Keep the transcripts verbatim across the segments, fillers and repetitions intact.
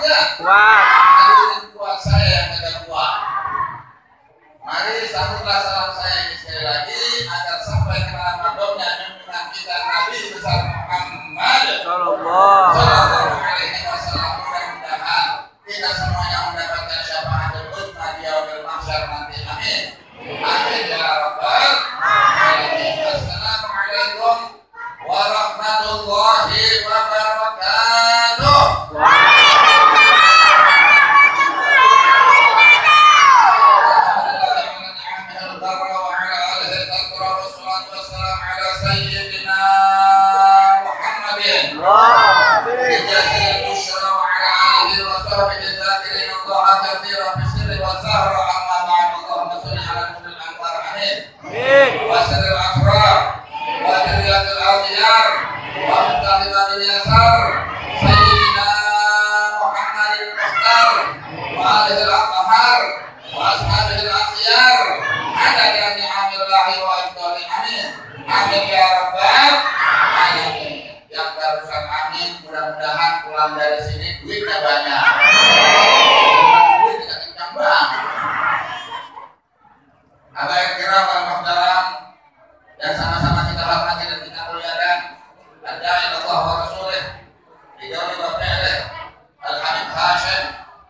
enggak? Kuat. Hadirin kuat, saya yang tidak kuat. Mari sambutlah salam saya ini sekali lagi agar sampai ke Ramadannya junjungan kita Nabi besar Muhammad Sallallahu Alaihi Wasallam. Mudah-mudahan kita semuanya mendapatkan syafaatul husna di yaumil mahsyar nanti. Amin. Amin ya rabbal alamin. Assalamualaikum warahmatullahi wabarakatuh. Mudah-mudahan pulang dari sini duitnya banyak. Duit tidak kencang banget. Apa yang kira Pak Muhtaram dan sama-sama kita hormati dan kita muliakan Ad-Da'i Allah wa Rasulih Bidawi wa Fi'lih Al-Habib Hashim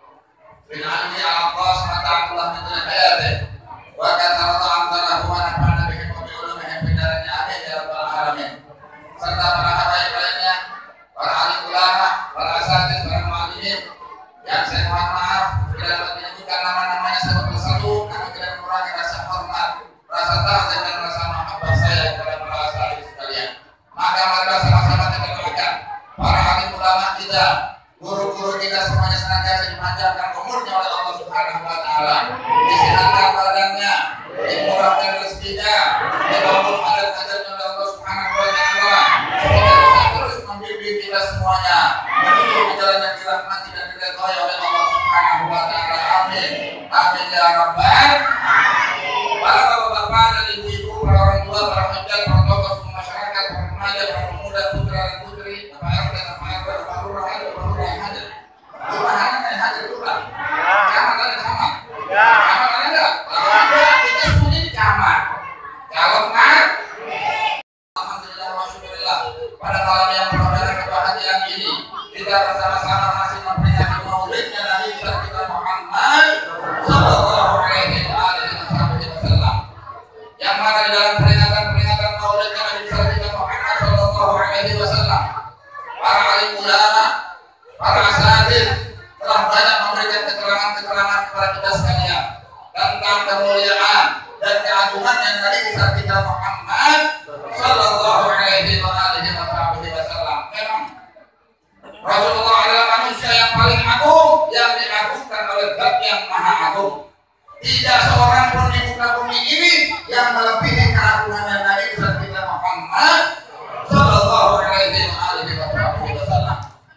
bin Ali Al-Abbas Mata'atullah Mintulah Hayatih wa katarata amtalahu wa nafa'na bihim wa bi'ulumihim bindaranya amin ya Rabbal Alamin. Serta para habaib lainnya, para alim ulama, para asatidz, para muallimin yang saya mohon maaf bila dapat menyebutkan nama-namanya satu persatu, kami tidak mengurangi rasa hormat, rasa ta'zim dan rasa mahabbah saya kepada para asatidz sekalian. Maka mari sama-sama kita doakan para alim ulama kita, guru-guru kita semuanya senantiasa dipanjangkan umurnya oleh Allah Subhanahu wa taala, disehatkan badannya, dimurahkan rezekinya, dibangun adat-adatnya oleh Allah Subhanahu wa taala, sehingga bisa terus membimbing kita semuanya menuju ke jalan yang dirahmati dan diridhai oleh Allah Subhanahu wa taala. Amin. Amin ya rabbal alamin. Para bapak-bapak dan ibu-ibu, para orang tua, para hajat, para tokoh masyarakat, para remaja, para pemuda, putra dan putri, Bapak R T, Bapak R W, Bapak Lurah, Bapak Lurah yang hadir. Lurahan yang hadir lurah. Camat ada camat. Camat ada enggak? Kita semuanya di camat. Kalau enggak, alhamdulillah wa syukurillah, pada malam yang penuh dengan kebahagiaan ini kita bersama-sama masih memperingati maulidnya Nabi besar kita Muhammad Sallallahu Alaihi Wasallam, yang mana di dalam peringatan-peringatan maulidnya Nabi besar kita Muhammad Sallallahu Alaihi Wasallam, para alim ulama, para asatidz telah banyak memberikan keterangan-keterangan kepada kita sekalian tentang kemuliaan dan keagungan yang Nabi besar kita Muhammad Sallallahu Alaihi Wasallam. Memang Rasulullah adalah manusia yang paling agung, yang diagungkan oleh Zat yang Maha Agung. Tidak seorang pun di muka bumi ini yang melebihi keagungan Nabi besar kita Muhammad Sallallahu Alaihi Wasallam.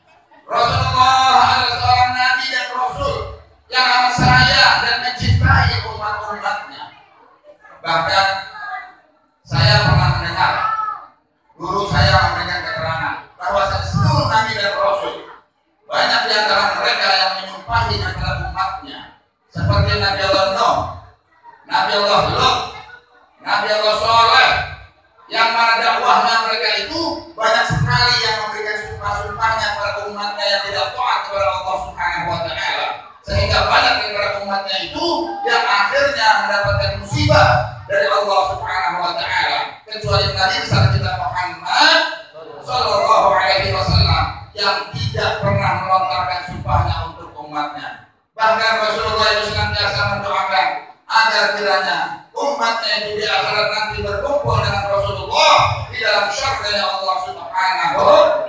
Rasulullah adalah seorang Nabi dan Rasul yang amat sayang dan mencintai umat-umatnya. Bahkan saya pernah mendengar guru saya memberikan keterangan bahwa seluruh Nabi dan Rasul, banyak di antara mereka yang menyumpahi antara umatnya, seperti Nabi Allah Nuh, Nabi Allah Lut, Nabi Allah Saleh, yang mana dakwahnya mereka itu banyak sekali yang memberikan sumpah-sumpahnya kepada umatnya yang tidak taat kepada Allah Subhanahu wa taala, sehingga banyak di antara umatnya itu yang akhirnya mendapatkan musibah dari Allah Subhanahu wa taala, kecuali Nabi besar kita Muhammad Sallallahu Alaihi Wasallam yang tidak pernah melontarkan sumpahnya untuk umatnya. Bahkan Rasulullah itu senantiasa mendoakan agar kiranya umatnya itu di akhirat nanti berkumpul dengan Rasulullah di dalam syurga Allah Subhanahu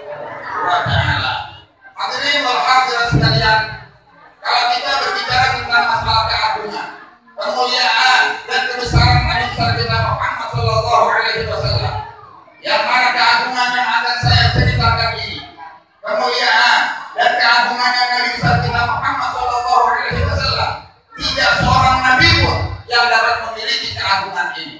wa taala. Hadirin wal hadirat sekalian, kalau kita berbicara tentang masalah keagungan, kemuliaan dan kebesaran Nabi besar kita Muhammad Sallallahu Alaihi Wasallam, yang mana keagungan yang akan saya ceritakan ini, kemuliaan dan keagungan yang Nabi besar kita Muhammad Sallallahu Alaihi Wasallam, tidak seorang nabi pun yang dapat memiliki keagungan ini.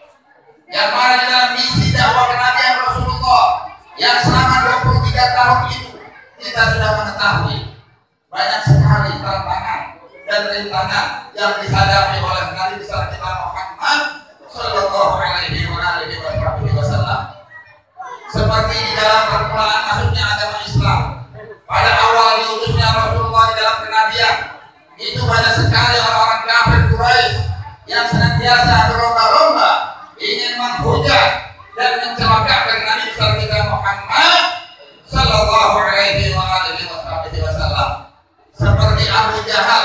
Yang mana di dalam misi dakwah kenabian Rasulullah yang selama dua puluh tiga tahun itu kita sudah mengetahui banyak sekali tantangan dan rintangan yang dihadapi oleh Nabi besar kita Muhammad Sallallahu Alaihi Wasallam. Seperti di dalam permulaan masuknya agama Islam, pada awal diutusnya Rasulullah di dalam kenabian, itu banyak sekali orang-orang kafir Quraisy yang senantiasa berlomba-lomba ingin menghujat dan mencelakakan Nabi besar kita Muhammad Sallallahu Alaihi Wasallam. Seperti Abu Jahal,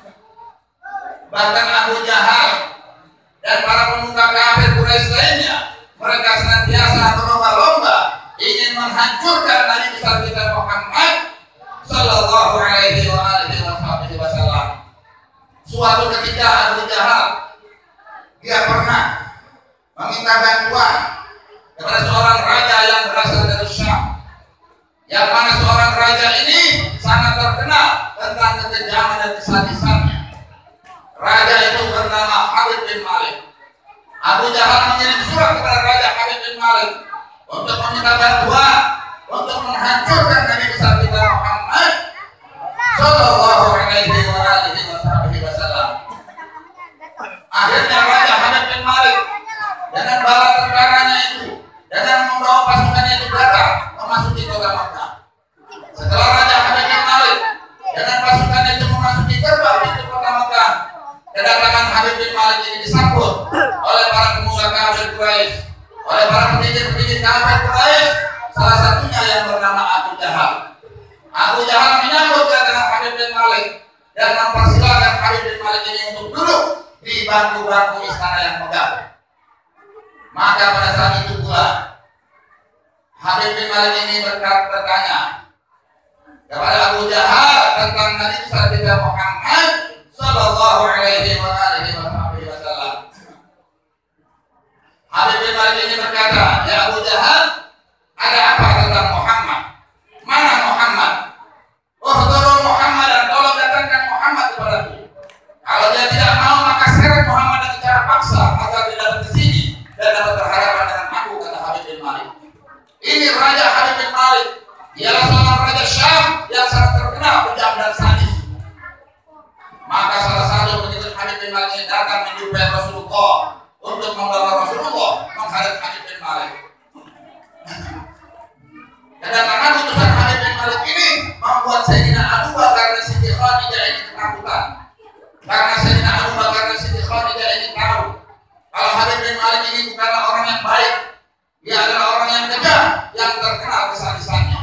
bahkan Abu Jahal dan para pemuka kafir Quraisy lainnya, mereka senantiasa berlomba-lomba ingin menghancurkan Nabi besar kita Muhammad Sallallahu Alaihi Wasallam. Suatu ketika Abu Jahal dia pernah meminta bantuan kepada seorang raja yang berasal dari Syam, yang mana seorang raja ini sangat terkenal tentang kekejaman dan kesadisannya. Raja itu bernama Khalid bin Malik. Abu Jahal mengirim surat kepada Raja Khalid bin Malik untuk meminta bantuan untuk menghancurkan Nabi besar kita Muhammad Sallallahu Alaihi Wasallam. Akhirnya Raja Khalid bin Malik dengan bala tentaranya itu, dengan membawa pasukannya itu datang memasuki kota Makkah. Setelah Raja Khalid bin Malik dengan pasukannya itu memasuki gerbang pintu kota Makkah, kedatangan Khalid bin Malik ini disambut oleh para pemuka kafir Quraisy, oleh para petinggi-petinggi kafir Quraisy, salah satunya yang bernama Abu Jahal. Abu Jahal menyambut kedatangan Khalid bin Malik dan mempersilahkan Khalid bin Malik ini untuk duduk di bangku-bangku istana yang megah. Maka pada saat itu pula Khalid bin Malik ini bertanya kepada Abu Jahal tentang Nabi besar kita Muhammad Sallallahu Alaihi Wasallam. Khalid bin Malik ini berkata, "Ya Abu Jahal, ada apa tentang Muhammad? Mana Muhammad? Uhduru Muhammad, dan tolong datangkan Muhammad kepadaku. Kalau dia tidak mau, maka seret Muhammad dengan cara paksa agar dia dapat ke sini dan dapat berhadapan dengan aku," kata Khalid bin Malik. Ini Raja Khalid bin Malik, ialah seorang raja Syam yang sangat terkenal kejam dan sadis. Maka salah satu pengikut Khalid bin Malik ini datang menjumpai Rasulullah untuk membawa Rasulullah menghadap Khalid bin Malik. Kedatangan utusan Khalid bin Malik ini membuat Sayyidina Abu Bakar dan Siti Khadijah ini ketakutan. Karena Sayyidina Abu Bakar dan Siti Khadijah ini tahu kalau Khalid bin Malik ini bukanlah orang yang baik, dia adalah orang yang kejam yang terkenal kesadisannya.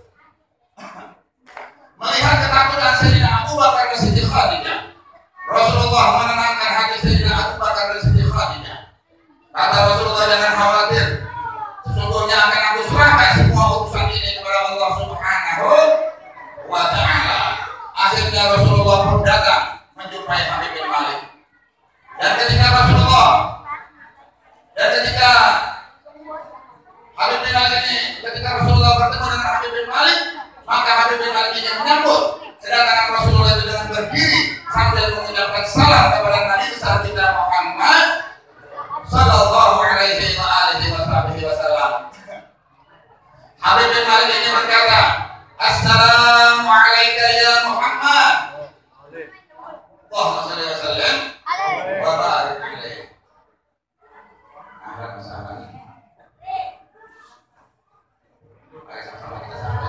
Melihat ketakutan Sayyidina Abu Bakar dan Siti Khadijah, Rasulullah menenangkan hati Sayyidina Abu Bakar dan Siti Khadijah. Kata Rasulullah, "Jangan khawatir, sesungguhnya akan aku serahkan semua urusan ini kepada Allah Subhanahu wa Ta'ala." Akhirnya Rasulullah pun datang menjumpai Khalid bin Malik. Dan ketika Rasulullah dan ketika Khalid bin Malik ini, ketika Rasulullah bertemu dengan Khalid bin Malik, maka Khalid bin Malik ini menyambut kedatangan Rasulullah itu dengan berdiri sambil mengucapkan salam kepada Nabi besar kita Muhammad Sallallahu Alaihi Wasallam. Khalid bin Malik ini berkata, "Assalamu alayka ya Muhammad." Allahumma shalli wa sallim wa barik alaihi. Ahlan wa sahlan. Mari sama-sama kita sambut.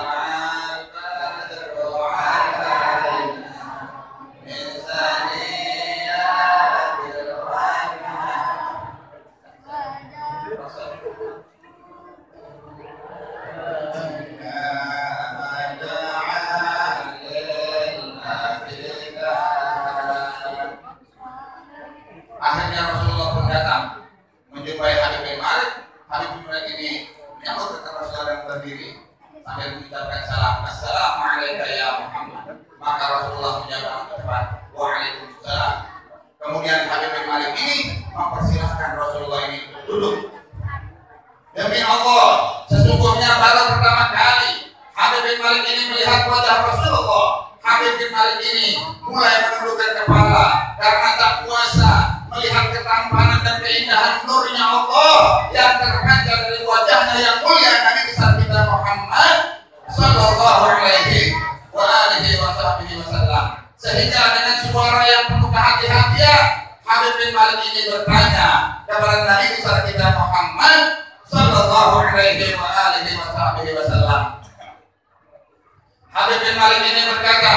Akhirnya Rasulullah pun datang menjumpai Khalid bin Malik. Khalid bin Malik ini menyambut kepada Rasulullah dan berdiri sambil mengucapkan salam, "Assalamu alayka ya Muhammad." Maka Rasulullah menjawab cepat, "Waalaikumsalam." Kemudian Khalid bin Malik ini mempersilahkan Rasulullah ini duduk. Demi Allah, sesungguhnya baru pertama kali Khalid bin Malik ini melihat wajah Rasulullah, Khalid bin Malik ini mulai menundukkan kepala karena tak kuasa melihat ketampanan dan keindahan nurnya Allah yang terpancar dari wajahnya yang mulia Nabi besar kita Muhammad Sallallahu Alaihi Wasallam. Sehingga dengan suara yang penuh kehati-hatian, Habib bin Malik ini bertanya kepada Nabi besar kita Muhammad sallallahu alaihi wa alihi wasallam. Habib bin Malik ini berkata,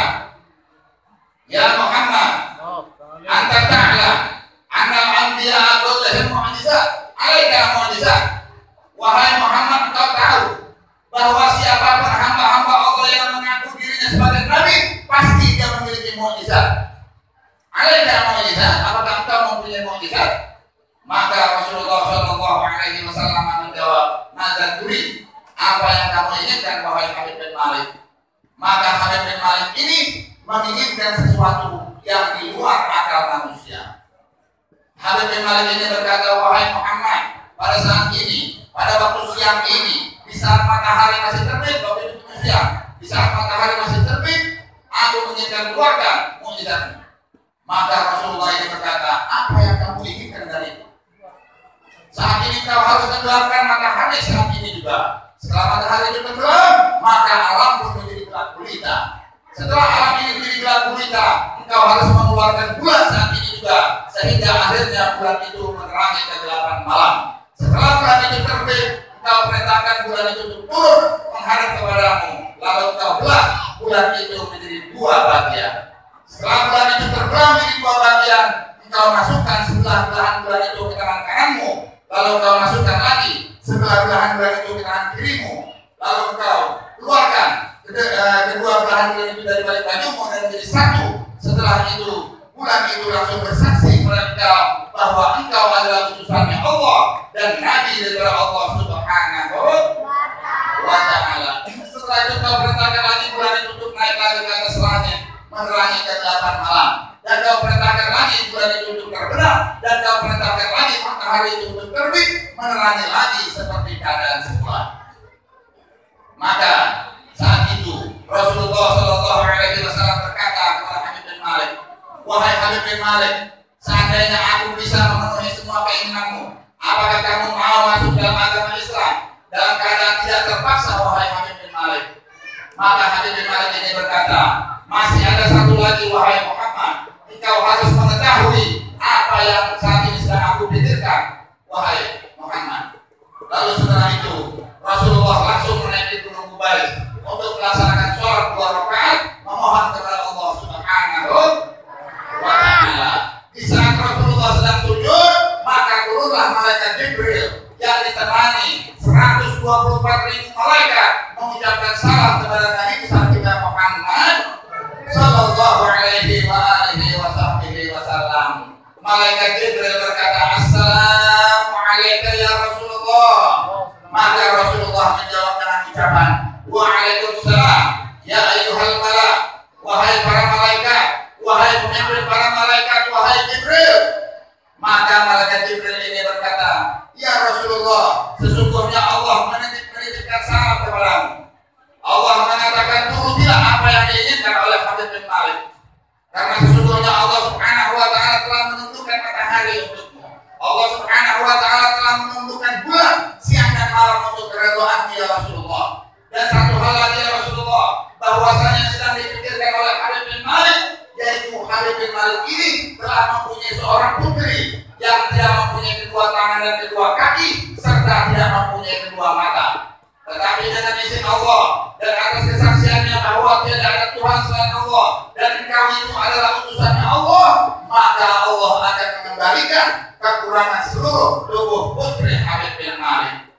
"Ya Muhammad, anta ta'lam anna al-anbiya'a kullahum mu'jizat, 'alaika mu'jizat." Wahai Muhammad, engkau tahu bahwa siapapun hamba-hamba Allah yang mengaku dirinya sebagai nabi, pasti dia memiliki mukjizat. Alaika mukjizat, apakah engkau mempunyai mukjizat? Maka Rasulullah Shallallahu Alaihi Wasallam menjawab, "Madzal turid, apa yang kamu inginkan wahai Habib bin Malik?" Maka Habib bin Malik ini menginginkan sesuatu yang di luar akal manusia. Habib bin Malik ini berkata, "Wahai Muhammad, pada saat ini, pada waktu siang ini, di saat matahari masih terbit, waktu itu siang, di saat matahari masih terbit, aku menginginkan keluarga mukjizat." Maka Rasulullah ini berkata, "Apa yang kamu inginkan dari itu? Saat ini kau harus tenggelamkan matahari saat ini juga. Setelah matahari itu tenggelam, maka alam pun menjadi gelap gulita. Setelah alam ini menjadi gelap gulita, engkau harus mengeluarkan bulan saat ini juga, sehingga akhirnya bulan itu menerangi kegelapan malam. Setelah bulan itu terbit, engkau perintahkan bulan itu untuk turun menghadap kepadamu, lalu engkau belah bulan itu menjadi dua bagian. Setelah bulan itu terbelah menjadi dua bagian, engkau masukkan sebelah belahan bulan itu ke tangan kananmu, lalu engkau masukkan lagi sebelah belahan bulan itu ke tangan kirimu, lalu engkau keluarkan kedua belahan bulan itu dari balik bajumu dan menjadi satu. Setelah itu bulan itu langsung bersaksi kepada engkau bahwa engkau adalah utusannya Allah dan nabi dari Allah Subhanahu wa ta'ala. Setelah itu kau perintahkan lagi bulan itu untuk naik lagi ke atas langit menerangi kegelapan malam, dan kau perintahkan lagi bulan itu untuk terbenam, dan kau perintahkan lagi matahari itu untuk terbit menerangi lagi seperti keadaan semula. Maka saat itu Rasulullah Shallallahu Alaihi Wasallam berkata kepada Habib bin Malik, "Wahai Habib bin Malik, seandainya aku bisa memenuhi semua keinginanmu, apakah kamu mau masuk dalam agama Islam dalam keadaan tidak terpaksa, wahai Habib bin Malik?" Maka Habib bin Malik ini berkata, "Masih ada satu lagi wahai Muhammad, engkau harus mengetahui apa yang saat ini sedang aku pikirkan, wahai Muhammad." Lalu setelah itu Rasulullah langsung menaiki gunung Qubais untuk melaksanakan sholat dua rakaat memohon kepada Allah Subhanahu wa ta'ala. Di saat Rasulullah sedang sujud, maka turunlah malaikat Jibril yang ditemani seratus dua puluh empat ribu malaikat mengucapkan salam kepada Nabi besar kita Muhammad sallallahu alaihi wa alihi wasallam. Malaikat Jibril berkata, "Assalamu alayka ya Rasulullah." Maka Rasulullah menjawab dengan ucapan, "Waalaikumsalam ya ayyuhal malak." Wahai para malaikat, wahai pemimpin para malaikat, wahai Jibril. Maka malaikat Jibril ini berkata, "Ya Rasulullah, sesungguhnya Allah menitipkan salam kepadamu. Allah mengatakan turutilah apa yang diinginkan oleh Habib bin Malik. Karena sesungguhnya Allah Subhanahu wa ta'ala telah menentukan matahari untukmu. Allah Subhanahu wa ta'ala telah menentukan bulan siang dan malam untuk keridhaan ya Rasulullah. Dan satu hal lagi ya Rasulullah, bahwasanya sedang dipikirkan oleh Habib bin Malik, yaitu Habib bin Malik ini telah mempunyai seorang putri yang tidak mempunyai kedua tangan dan kedua kaki serta tidak mempunyai kedua mata. Tetapi dengan izin Allah dan atas kesaksiannya bahwa tidak ada Tuhan selain Allah dan engkau itu adalah utusannya Allah, maka Allah akan mengembalikan kekurangan seluruh tubuh putri Habib bin Malik."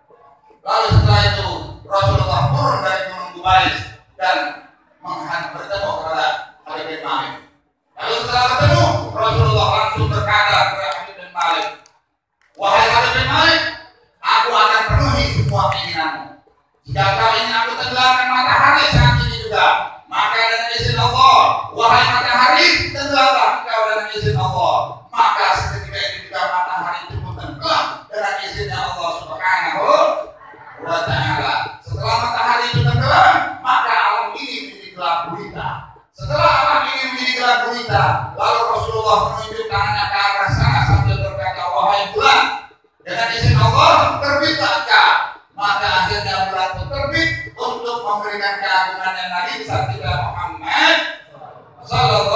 Lalu setelah itu Rasulullah turun dari gunung Qubais dan menghadap bertemu kepada Habib bin Malik. Lalu setelah bertemu, Rasulullah langsung berkata kepada Habib bin Malik, "Wahai Habib bin Malik, aku akan penuhi semua keinginanmu. Jika kau ingin aku tenggelamkan matahari saat ini juga, maka dengan izin Allah, wahai matahari, tenggelamlah engkau dengan izin Allah." Maka seketika itu juga matahari itu pun tenggelam dengan izinnya Allah Subhanahu wa ta'ala. Setelah matahari itu tenggelam, maka alam ini menjadi gelap gulita. Setelah alam ini menjadi gelap gulita, lalu Rasulullah menunjuk tangannya ke arah sana sambil berkata, "Wahai bulan, dengan izin Allah terbitlah engkau." Maka akhirnya bulan itu terbit untuk memberikan keagungan yang Nabi besar kita Muhammad sallallahu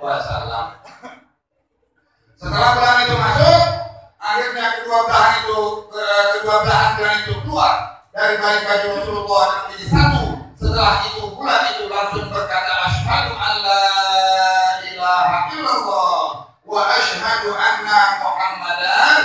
wasallam. Setelah bulan itu masuk, akhirnya kedua belahan itu kedua belahan bulan itu keluar dari balik baju Rasulullah dan menjadi satu. Setelah itu bulan itu langsung berkata asyhadu an la ilaha illallah wa asyhadu anna Muhammadan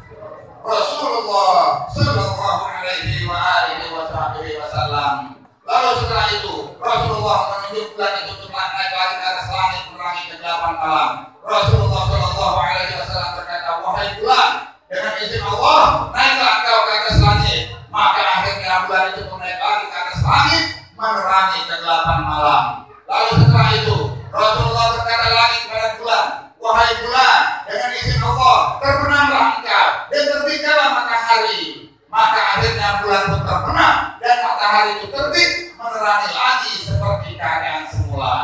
Rasulullah sallallahu alaihi wa alihi wa sahbihi wasallam. Lalu setelah itu Rasulullah menunjuk bulan itu untuk naik lagi ke atas langit menerangi kegelapan malam. Rasulullah sallallahu alaihi wasallam berkata, wahai bulan, dengan izin Allah naiklah engkau ke atas langit. Maka akhirnya bulan itu naik lagi ke atas langit menerangi kegelapan malam. Lalu setelah itu Rasulullah berkata lagi kepada bulan, wahai bulan, dengan izin Allah terbenamlah engkau dan terbitlah matahari. Maka akhirnya bulan pun terbenam dan matahari itu terbit menerangi lagi seperti keadaan semula.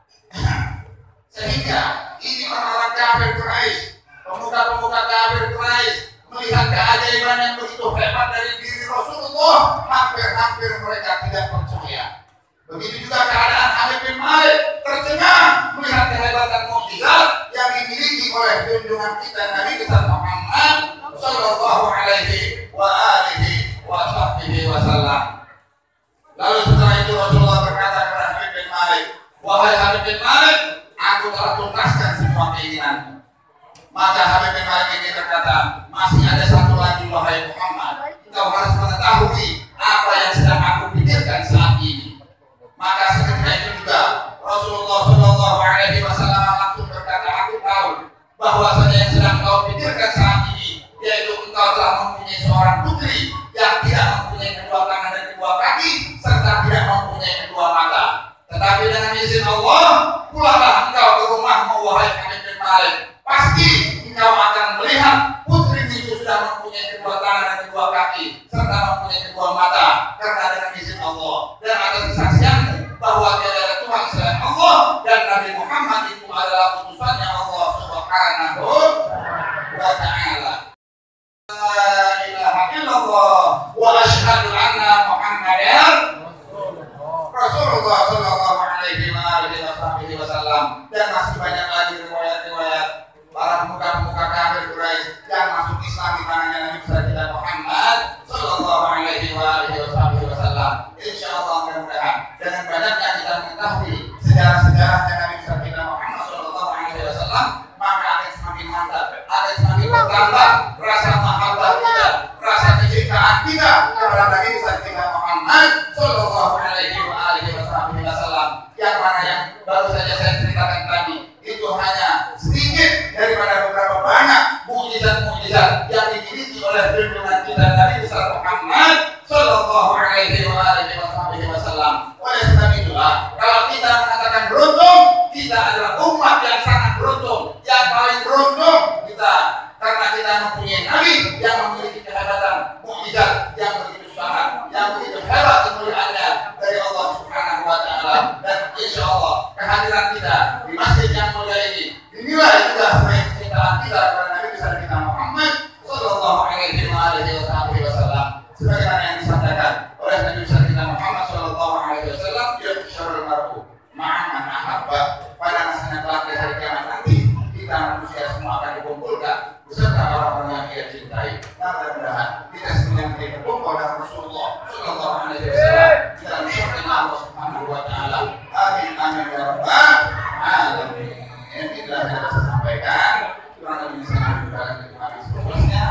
Sehingga ini orang-orang kafir Quraisy, pemuka-pemuka kafir Quraisy melihat keajaiban yang begitu hebat dari diri Rasulullah, hampir-hampir mereka tidak percaya. Begitu juga keadaan Habib bin Malik tercengang melihat kehebatan mukjizat yang dimiliki oleh junjungan kita Nabi besar Muhammad sallallahu alaihi wa alihi wa sahbihi wasallam. Lalu setelah itu Rasulullah berkata kepada Habib bin Malik, wahai Habib bin Malik, aku telah tuntaskan semua keinginanmu. Maka Habib bin Malik ini berkata, masih ada satu lagi wahai Muhammad, engkau harus mengetahui apa yang sedang aku pikirkan saat ini. Maka seketika itu juga Rasulullah sallallahu alaihi wasallam langsung berkata, aku tahu bahwa yang sedang kau pikirkan saat ini yaitu engkau telah mempunyai seorang putri yang tidak mempunyai kedua tangan dan kedua kaki serta tidak mempunyai kedua mata. Tetapi dengan izin Allah, pulanglah engkau ke rumahmu wahai Habib bin Malik. Pasti engkau akan melihat putri itu sudah mempunyai kedua tangan dan kedua kaki serta mempunyai kedua mata, karena dengan izin Allah dan atas kesaksianmu bahwa tiada ada Tuhan selain Allah dan Nabi Muhammad itu adalah utusannya Allah Subhanahu wa ta'ala. La ilaha illallah wa asyhadu anna Muhammadan Rasulullah sallallahu alaihi wa alihi wasallam. Dan masih banyak lagi riwayat-riwayat para pemuka-pemuka kafir Quraisy yang masuk Islam di tangannya Nabi besar kita Muhammad sallallahu alaihi wa alihi wasallam. Insyaallah mudah-mudahan dengan banyaknya kita mengetahui sejarah-sejarahnya Nabi besar kita Muhammad sallallahu alaihi wasallam, maka akan semakin mantap, akan semakin bertambah rasa mahabbah kita, rasa kecintaan kita kepada Nabi besar kita Muhammad sallallahu alaihi wa alihi wasallam. Yang mana yang baru saja saya ceritakan tadi itu hanya sedikit daripada beberapa banyak mukjizat-mukjizat yang dimiliki oleh junjungan kita Nabi besar Muhammad sallallahu alaihi wa alihi wasallam. Oleh sebab itulah kalau kita mengatakan beruntung, kita adalah umat yang sangat beruntung, yang paling beruntung kita, karena kita mempunyai Nabi yang memiliki kehebatan mukjizat yang begitu sangat, yang begitu hebat kemuliaannya dari Allah Subhanahu wa ta'ala. Dan insya Allah kehadiran kita di masjid yang mulia ini dinilai juga sebagai kecintaan kita kepada Nabi besar kita Muhammad sallallahu alaihi wa alihi wasallam. Sebagaimana yang disampaikan oleh Nabi besar kita Muhammad sallallahu alaihi wasallam, yuhsyarul mar'u ma'a man ahabba. Pada masanya kelak di hari kiamat nanti kita manusia semua akan dikumpulkan beserta orang-orang yang ia cintai. Nah, mudah-mudahan kita semua yang berkumpul dengan Rasulullah sallallahu alaihi wasallam dalam syurga Allah Subhanahu wa ta'ala. Amin amin ya rabbal alamin. Inilah yang saya sampaikan. Kurang lebih saya mengucapkan terima kasih seluruhnya.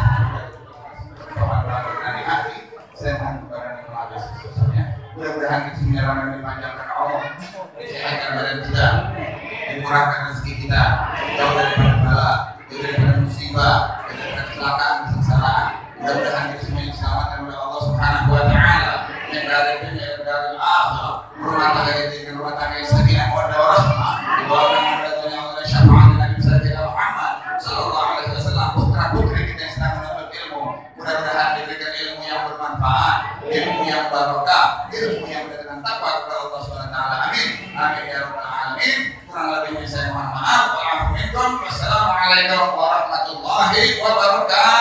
Dari hati saya mengucapkan terima kasih seluruhnya. Mudah-mudahan kesembilan yang dipanjangkan Allah, disehatkan badan kita, dimurahkan rezeki kita, jauh daripada bala, jauh daripada musibah, jauh daripada kecelakaan, kesengsaraan. Mudah-mudahan kita semua diselamatkan oleh Allah Subhanahu wa ta'ala yang dari dunia dan dari akhirat. Rumah tangga kita dengan rumah tangga yang sakinah mawaddah warahmah, dibawa dengan redanya oleh syafaat Nabi besar kita Muhammad sallallahu alaihi wasallam. Putra putri kita yang sedang menuntut ilmu, mudah-mudahan diberikan ilmu yang bermanfaat, ilmu yang barokah, ilmu yang mendatangkan takwa kepada Allah Subhanahu wa ta'ala. Amin amin ya rabbal alamin. Kurang lebihnya saya mohon maaf. Wassalamualaikum warahmatullahi wabarakatuh.